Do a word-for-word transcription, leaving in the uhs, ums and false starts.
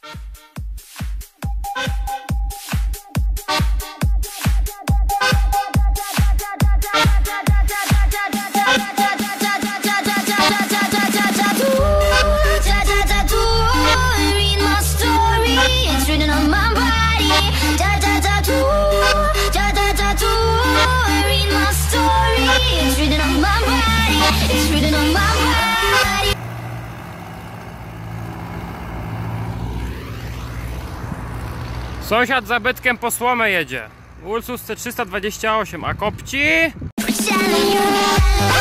Sąsiad za bytkiem po słomę jedzie. Ursus C trzysta dwadzieścia osiem, a kopci?